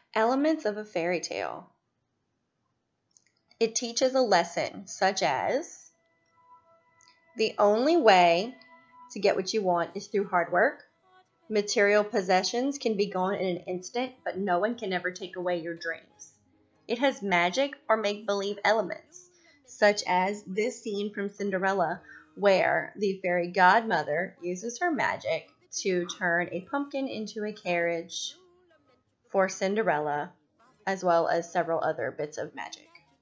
Elements of a fairy tale. It teaches a lesson such as the only way to get what you want is through hard work. Material possessions can be gone in an instant, but no one can ever take away your dreams. It has magic or make-believe elements, such as this scene from Cinderella, where the fairy godmother uses her magic to turn a pumpkin into a carriage for Cinderella, as well as several other bits of magic.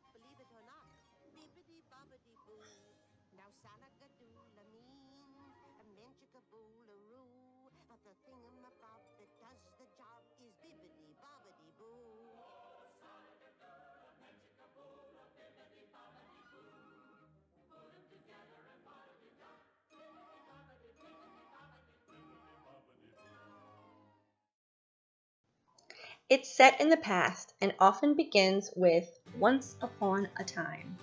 It's set in the past and often begins with "Once upon a time."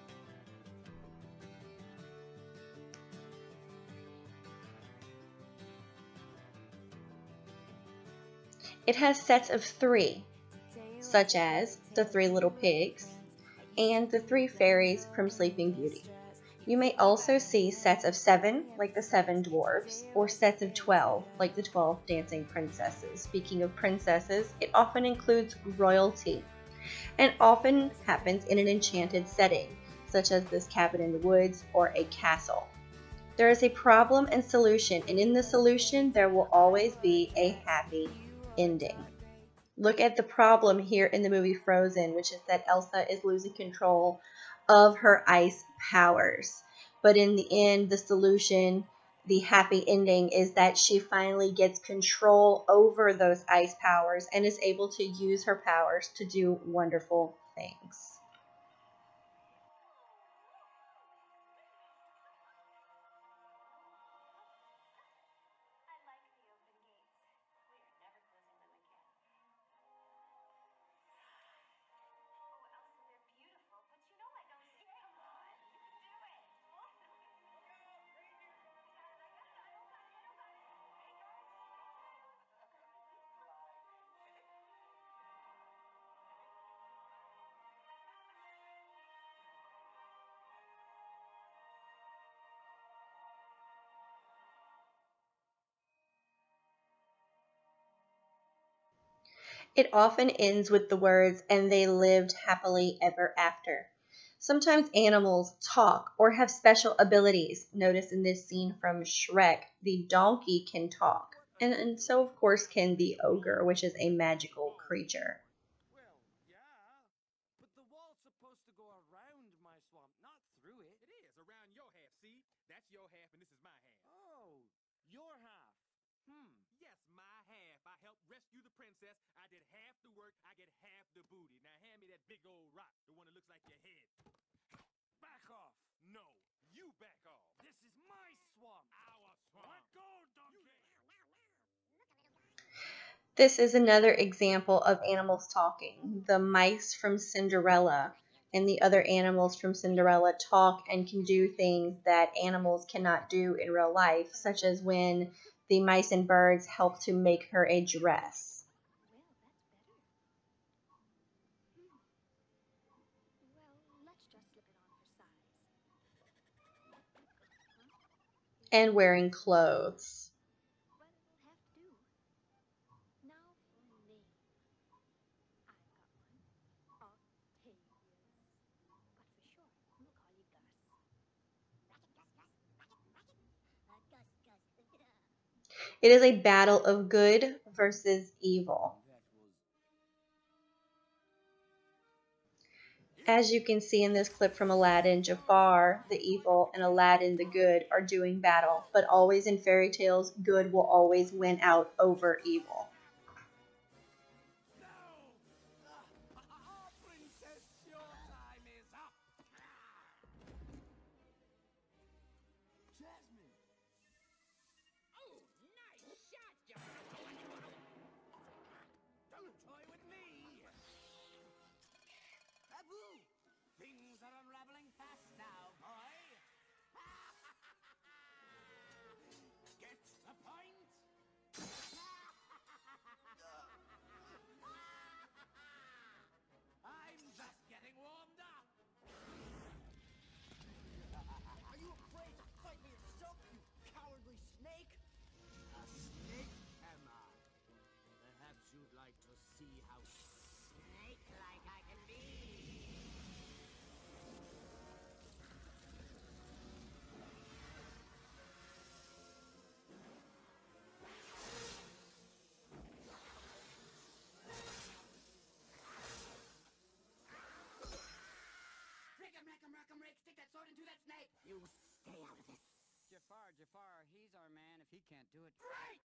It has sets of 3, such as the 3 little pigs and the 3 fairies from Sleeping Beauty. You may also see sets of 7, like the 7 dwarves, or sets of 12, like the 12 dancing princesses. Speaking of princesses, it often includes royalty, and often happens in an enchanted setting, such as this cabin in the woods or a castle. There is a problem and solution, and in the solution, there will always be a happy ending. Look at the problem here in the movie Frozen, which is that Elsa is losing control of her ice powers. But in the end, the solution, the happy ending, is that she finally gets control over those ice powers and is able to use her powers to do wonderful things. It often ends with the words, "and they lived happily ever after." Sometimes animals talk or have special abilities. Notice in this scene from Shrek, the donkey can talk. And so, of course, can the ogre, which is a magical creature. Well, yeah, but the wall's supposed to go around my swamp, not through it. It is, around your half, see? That's your half and this is my half. Oh, your half. Yes, my half. I helped rescue the princess. I did half the work. I get half the booty. Now hand me that big old rock, the one that looks like your head. Back off. No, you back off. This is my swamp. Our swamp. Let go, donkey. This is another example of animals talking. The mice from Cinderella and the other animals from Cinderella talk and can do things that animals cannot do in real life, such as when the mice and birds help to make her a dress. And wearing clothes. It is a battle of good versus evil. As you can see in this clip from Aladdin, Jafar, the evil, and Aladdin, the good, are doing battle. But always in fairy tales, good will always win out over evil. Princess, your time is up. Jasmine. Oh, nice shot, Jasmine. Don't toy with me. Babu, things are unraveling fast now, boy. Get the point? Jafar, he's our man if he can't do it. Great!